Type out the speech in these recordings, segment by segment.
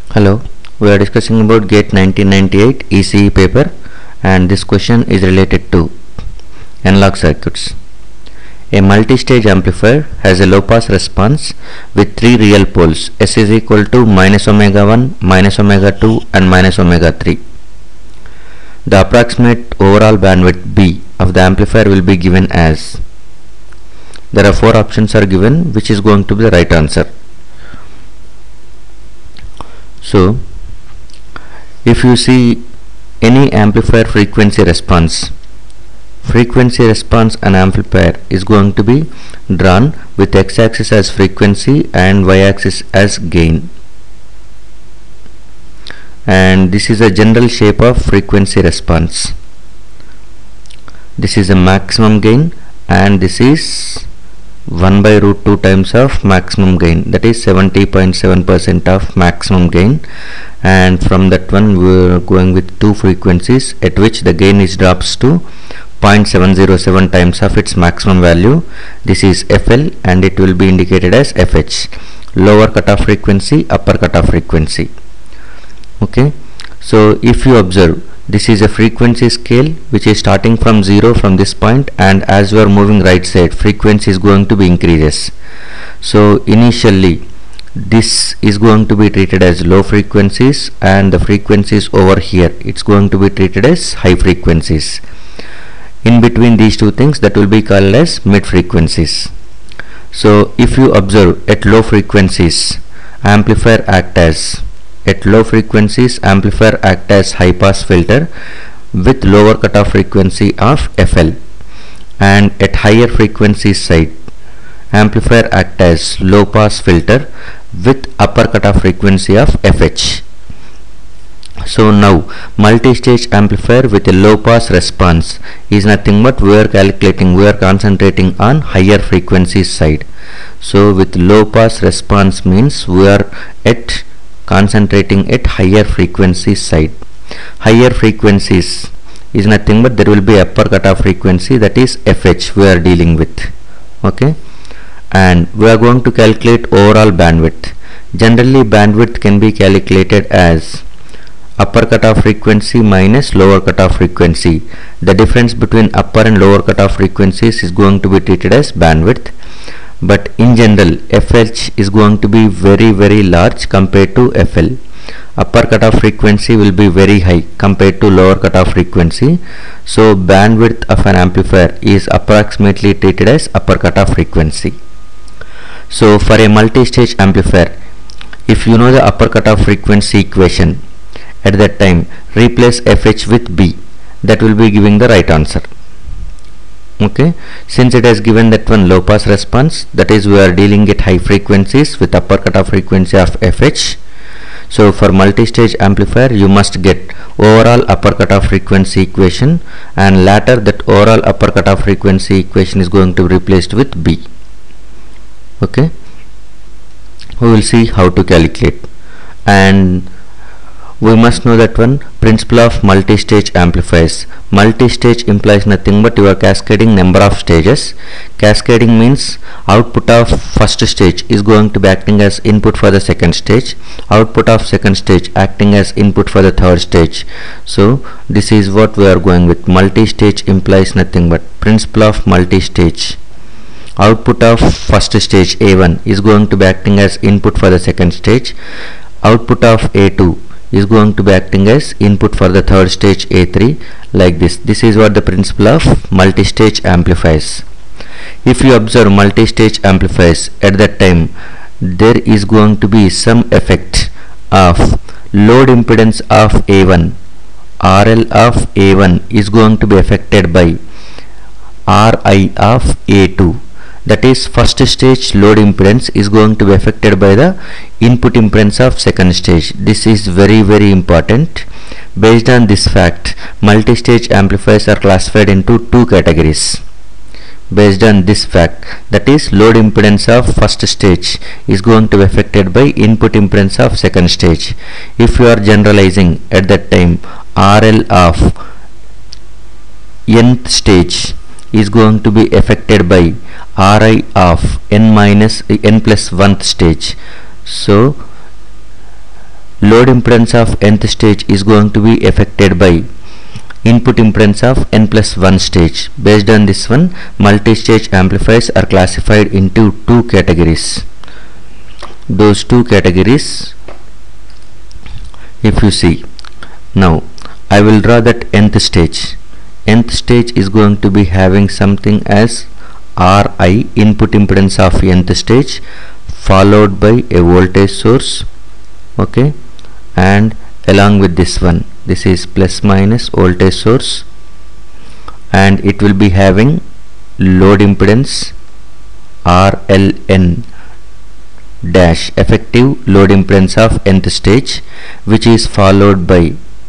Hello, we are discussing about GATE 1998 ECE paper, and this question is related to analog circuits. A multi-stage amplifier has a low-pass response with three real poles, S is equal to minus omega 1, minus omega 2 and minus omega 3. The approximate overall bandwidth B of the amplifier will be given as, there are four options are given, which is going to be the right answer. So, if you see any amplifier frequency response an amplifier is going to be drawn with x-axis as frequency and y-axis as gain, and this is a general shape of frequency response. This is a maximum gain and this is 1 by root 2 times of maximum gain, that is 70.7% of maximum gain, and from that one we are going with two frequencies at which the gain is drops to 0.707 times of its maximum value. This is FL and it will be indicated as FH, lower cutoff frequency, upper cutoff frequency. Okay, so if you observe, this is a frequency scale which is starting from 0 from this point, and as you are moving right side, frequency is going to be increases. So initially this is going to be treated as low frequencies, and the frequencies over here it's going to be treated as high frequencies. In between these two things, that will be called as mid frequencies. So if you observe, at low frequencies amplifier act as high pass filter with lower cutoff frequency of FL, and at higher frequency side amplifier act as low pass filter with upper cutoff frequency of FH. So now multi-stage amplifier with a low pass response is nothing but we are concentrating on higher frequency side. So with low pass response means we are concentrating at higher frequency side. Higher frequencies is nothing but there will be upper cutoff frequency, that is FH we are dealing with. Okay, and we are going to calculate overall bandwidth. Generally bandwidth can be calculated as upper cutoff frequency minus lower cutoff frequency. The difference between upper and lower cutoff frequencies is going to be treated as bandwidth, but in general FH is going to be very large compared to FL. Upper cutoff frequency will be very high compared to lower cutoff frequency, so bandwidth of an amplifier is approximately treated as upper cutoff frequency. So for a multi-stage amplifier, if you know the upper cutoff frequency equation, at that time replace FH with B, that will be giving the right answer. Okay, since it has given that one low pass response, that is we are dealing at high frequencies with upper cutoff frequency of FH. So for multi-stage amplifier you must get overall upper cutoff frequency equation, and later that overall upper cutoff frequency equation is going to be replaced with B. Okay, we will see how to calculate, and we must know that one principle of multi-stage amplifiers. Multi-stage implies nothing but you are cascading number of stages. Cascading means output of first stage is going to be acting as input for the second stage, output of second stage acting as input for the third stage. So this is what we are going with. Multi-stage implies nothing but principle of multi-stage. Output of first stage A1 is going to be acting as input for the second stage, output of A2 is going to be acting as input for the third stage A3, like this. This is what the principle of multi-stage amplifiers. If you observe multi-stage amplifiers, at that time there is going to be some effect of load impedance of A1, RL of A1 is going to be affected by RI of A2. That is, first stage load impedance is going to be affected by the input impedance of second stage. This is very important. Based on this fact, multi-stage amplifiers are classified into two categories. Based on this fact, that is, load impedance of first stage is going to be affected by input impedance of second stage. If you are generalizing, at that time RL of nth stage is going to be affected by Ri of n plus 1th stage. So load impedance of nth stage is going to be affected by input impedance of n plus 1 stage. Based on this one, multi-stage amplifiers are classified into two categories. Those two categories, if you see, now I will draw that nth stage. Nth stage is going to be having something as Ri, input impedance of nth stage, followed by a voltage source, okay, and along with this one, this is plus minus voltage source, and it will be having load impedance RLN dash, effective load impedance of nth stage, which is followed by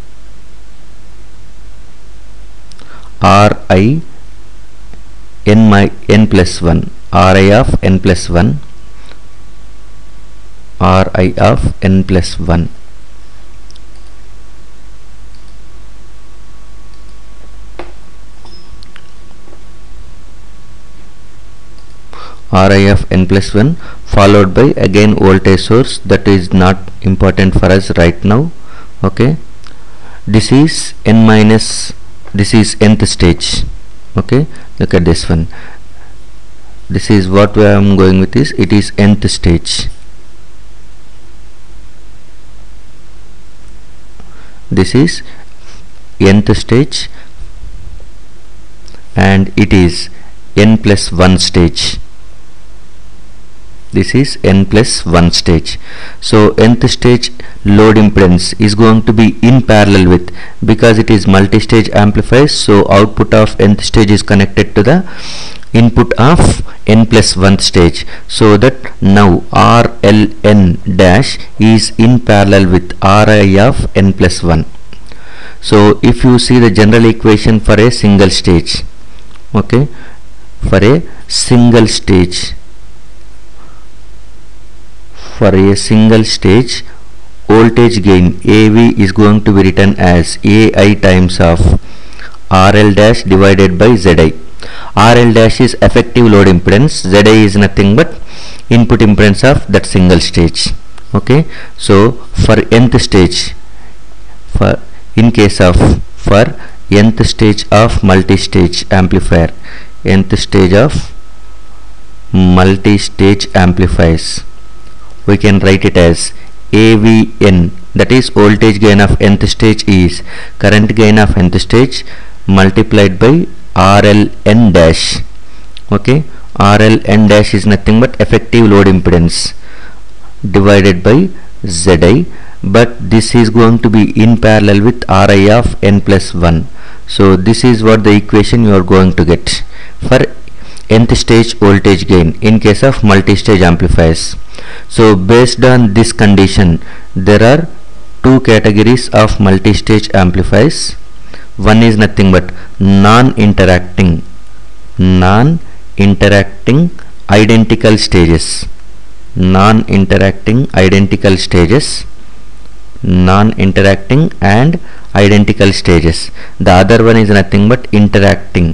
Ri n plus 1, Ri of n plus 1, Ri of n plus 1. Ri of n plus 1 followed by again voltage source, that is not important for us right now, okay. This is n minus, this is nth stage, okay. Look at this one, this is what I am going with, is it is nth stage. This is nth stage and it is n plus 1 stage. This is n plus 1 stage. So nth stage load impedance is going to be in parallel with, because it is multi-stage amplifier, so output of nth stage is connected to the input of n plus 1th stage, so that now RLN dash is in parallel with Ri of n plus 1. So if you see the general equation for a single stage, okay, for a single stage, voltage gain AV is going to be written as AI times of RL dash divided by ZI. RL dash is effective load impedance, ZI is nothing but input impedance of that single stage, okay. So for nth stage, for nth stage of multi-stage amplifier, nth stage of multi-stage amplifiers, we can write it as AVN, that is voltage gain of nth stage is current gain of nth stage multiplied by RLN dash, okay. RLN dash is nothing but effective load impedance divided by ZI, but this is going to be in parallel with Ri of n plus 1. So this is what the equation you are going to get for nth stage voltage gain in case of multi-stage amplifiers. So based on this condition, there are two categories of multi-stage amplifiers. One is nothing but non-interacting identical stages, non-interacting and identical stages. The other one is nothing but interacting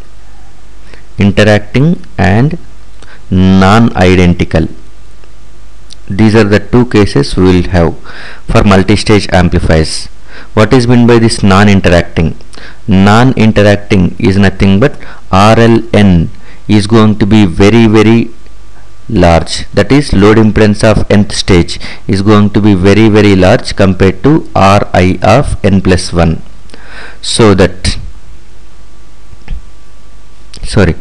and non-identical. These are the two cases we will have for multi-stage amplifiers. What is meant by this non-interacting? Non-interacting is nothing but RLN is going to be very, very large, that is load impedance of nth stage is going to be very, very large compared to Ri of n plus 1. So that, sorry,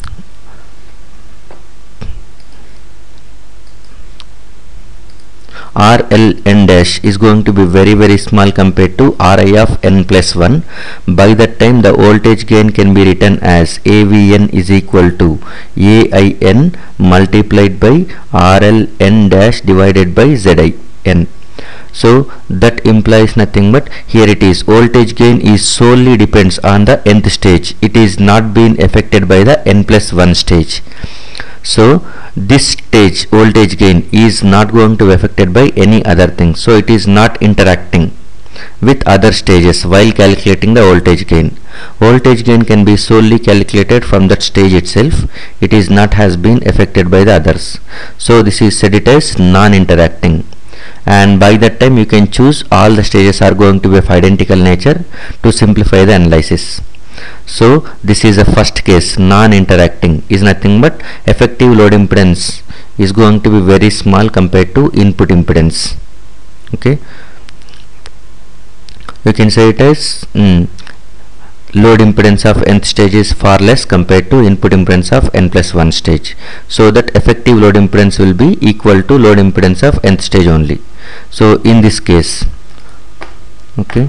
RLN dash is going to be very, very small compared to Ri of n plus 1. By that time the voltage gain can be written as AVN is equal to AIN multiplied by RLN dash divided by ZIN. So that implies nothing but, here it is, voltage gain is solely depends on the nth stage, it is not being affected by the n plus 1 stage. So this stage voltage gain is not going to be affected by any other thing, so it is not interacting with other stages while calculating the voltage gain. Voltage gain can be solely calculated from that stage itself, it is not has been affected by the others. So this is said it as non-interacting. and by that time you can choose all the stages are going to be of identical nature to simplify the analysis. So this is the first case. Non-interacting is nothing but effective load impedance is going to be very small compared to input impedance. Okay, you can say it as load impedance of nth stage is far less compared to input impedance of n plus 1 stage, so that effective load impedance will be equal to load impedance of nth stage only. So in this case, okay,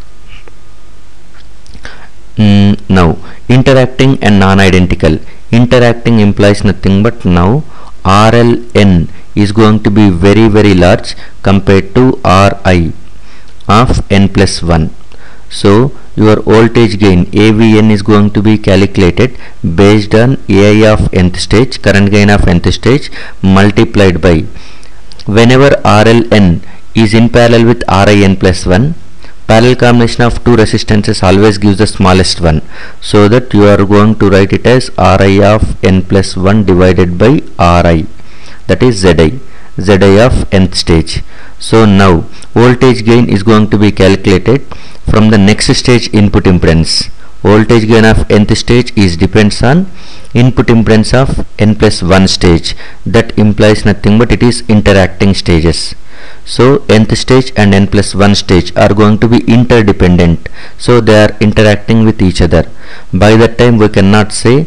now interacting and non-identical. Interacting implies nothing but now RLN is going to be very large compared to Ri of n plus 1. So your voltage gain AVN is going to be calculated based on AI of nth stage, current gain of nth stage, multiplied by whenever RLN is in parallel with RIN plus 1, parallel combination of two resistances always gives the smallest one, so that you are going to write it as Ri of n plus 1 divided by Ri, that is Zi of nth stage. So now voltage gain is going to be calculated from the next stage input impedance. Voltage gain of nth stage is depends on input impedance of n plus 1 stage. That implies nothing but it is interacting stages. So nth stage and n plus 1 stage are going to be interdependent, so they are interacting with each other. By that time we cannot say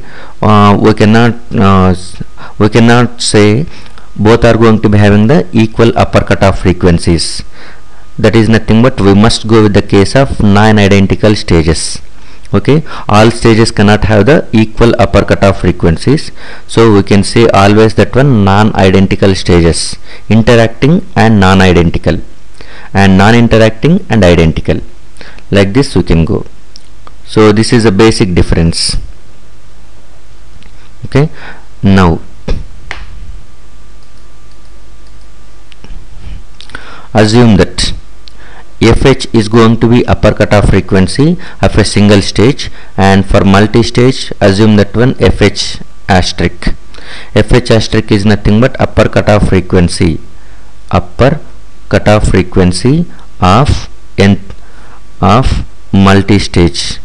both are going to be having the equal upper cutoff frequencies. That is nothing but we must go with the case of non-identical stages. Okay, all stages cannot have the equal upper cutoff frequencies, so we can say always that one non-identical stages, interacting and non-identical, and non-interacting and identical. Like this we can go. So this is a basic difference. Okay, now assume that FH is going to be upper cutoff frequency of a single stage, and for multi-stage assume that one FH asterisk. FH asterisk is nothing but upper cutoff frequency of multi-stage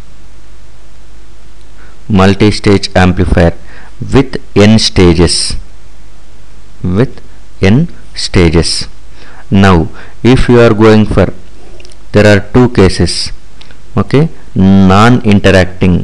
amplifier with n stages. Now if you are going for, there are two cases. Okay, non-interacting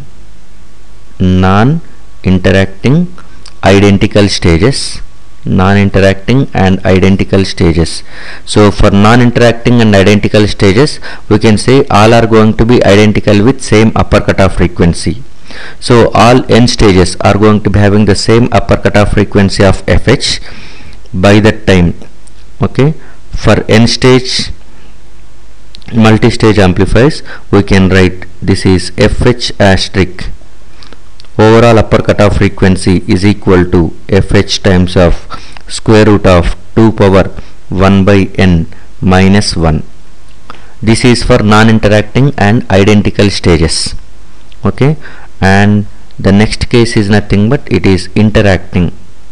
identical stages, non-interacting and identical stages. So for non-interacting and identical stages we can say all are going to be identical with same upper cutoff frequency. So all n stages are going to be having the same upper cutoff frequency of FH. By that time, okay, for n stage multi-stage amplifiers we can write this is FH asterisk overall upper cutoff frequency is equal to FH times of square root of 2 power 1 by n minus 1. This is for non-interacting and identical stages. Okay, and the next case is nothing but it is interacting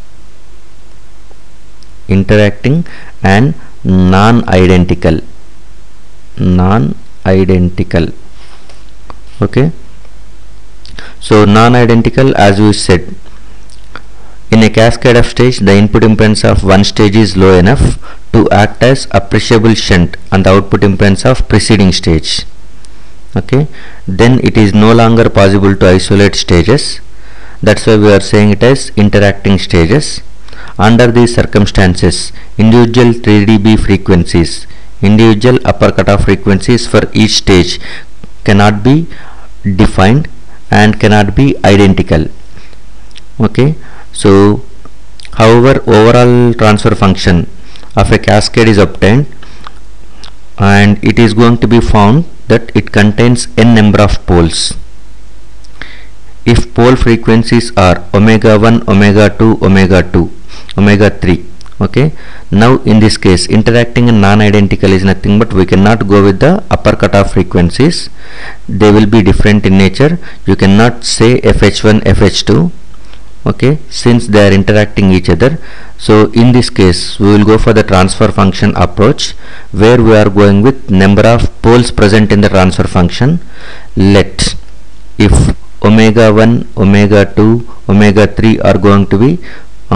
and non-identical. Okay, so non-identical, as we said, in a cascade of stage the input impedance of one stage is low enough to act as appreciable shunt on the output impedance of preceding stage. Okay, then it is no longer possible to isolate stages. That's why we are saying it as interacting stages. Under these circumstances, individual 3 dB frequencies, individual upper cutoff frequencies for each stage cannot be defined and cannot be identical. Okay, so however overall transfer function of a cascade is obtained, and it is going to be found that it contains n number of poles. If pole frequencies are omega 1, omega 2, omega 2, omega 3. Okay, now in this case interacting and non-identical is nothing but we cannot go with the upper cutoff frequencies, they will be different in nature. You cannot say FH1, FH2, okay, since they are interacting each other. So in this case we will go for the transfer function approach, where we are going with number of poles present in the transfer function. Let if omega 1, omega 2, omega 3 are going to be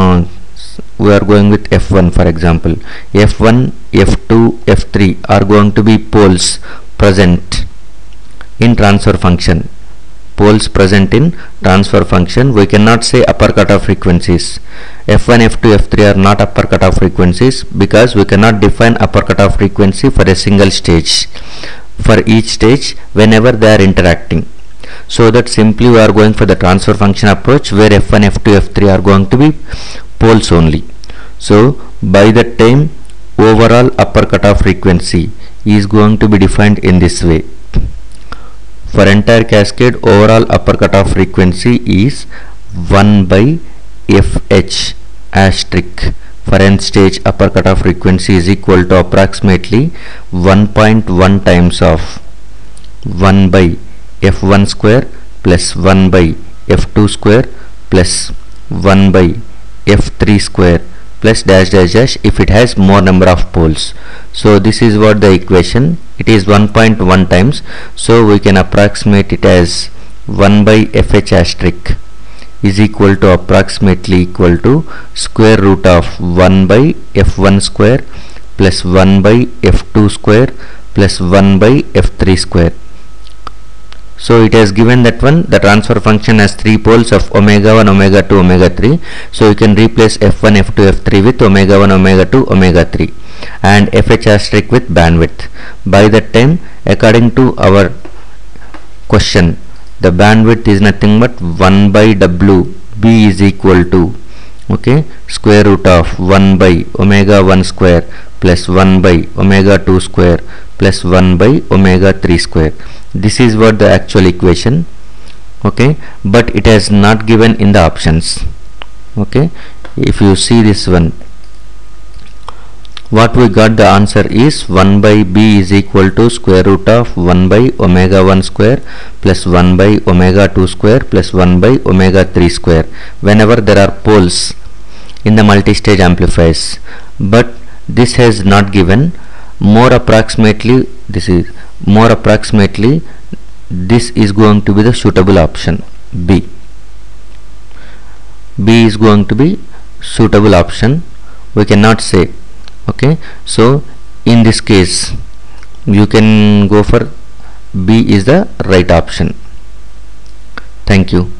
we are going with f1, for example. f1, f2, f3 are going to be poles present in transfer function. Poles present in transfer function. We cannot say upper cutoff frequencies. f1, f2, f3 are not upper cutoff frequencies, because we cannot define upper cutoff frequency for a single stage, for each stage whenever they are interacting. So that simply we are going for the transfer function approach, where f1, f2, f3 are going to be poles only. So by that time overall upper cutoff frequency is going to be defined in this way. For entire cascade, overall upper cutoff frequency is 1 by fh asterisk. For nth stage, upper cutoff frequency is equal to approximately 1.1 times of 1 by f1 square plus 1 by f2 square plus 1 by f3 square plus dash dash dash if it has more number of poles. So this is what the equation. It is 1.1 times, so we can approximate it as 1 by fh asterisk is equal to approximately equal to square root of 1 by f1 square plus 1 by f2 square plus 1 by f3 square. So it has given that one, the transfer function has 3 poles of omega 1, omega 2, omega 3. So you can replace f1, f2, f3 with omega 1, omega 2, omega 3 and fh asterisk with bandwidth. By that time, according to our question, the bandwidth is nothing but 1 by w b is equal to, okay, square root of 1 by omega 1 square plus 1 by omega 2 square plus 1 by omega 3 square. This is what the actual equation, okay, but it has not given in the options. Okay, if you see this one, what we got, the answer is 1 by b is equal to square root of 1 by omega 1 square plus 1 by omega 2 square plus 1 by omega 3 square whenever there are poles in the multi-stage amplifiers. But this has not given. More approximately, this is going to be the suitable option. B is going to be suitable option. We cannot say. Okay, so in this case you can go for B is the right option. Thank you.